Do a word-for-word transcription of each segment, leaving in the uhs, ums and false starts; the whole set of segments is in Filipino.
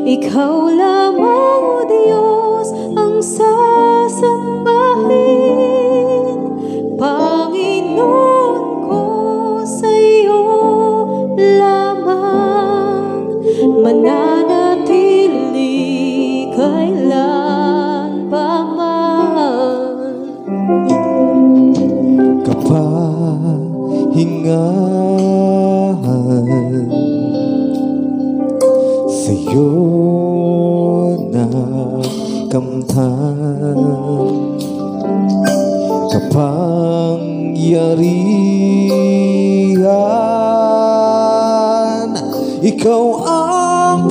Ikaw lamang, O Diyos, ang sasambahin. Panginoon ko, sa iyo lamang mananatili kailan pa man. Kapahingahan sa'yo na kamtan, kapangyarihan, ikaw ang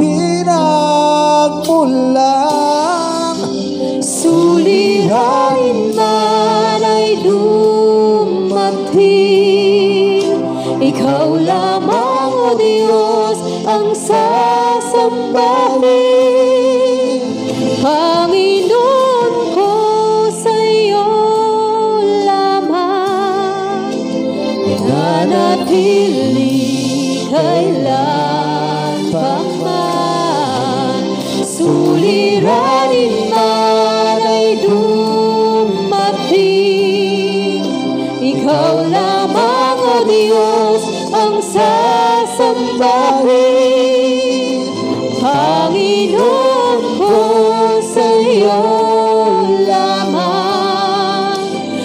pinagmulan. Suliranin man ay dumating, ikaw lamang, O Diyos, ang sasambahin. Panginoon ko, sa iyo lamang mananatili kailan pa man. Suliranin man ay dumating, ikaw lamang, O Diyos, ang sasambahin. Panginoon ko, sa iyo lamang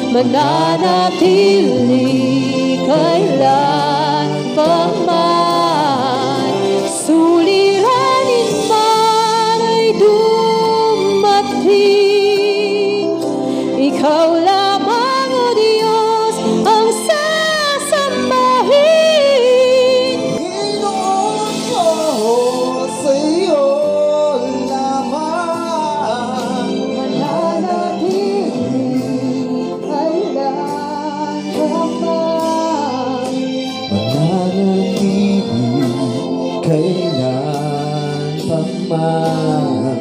mananatili kailan pa man. Suliranin man ay dumating, ikaw lamang, O Diyos, ang sasambahin. Panginoon ko, sa iyo lamang Mananatili kailan pa man. mananatili kailan pa man.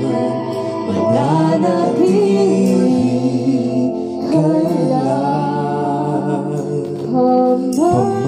Mananatili kailan pa man.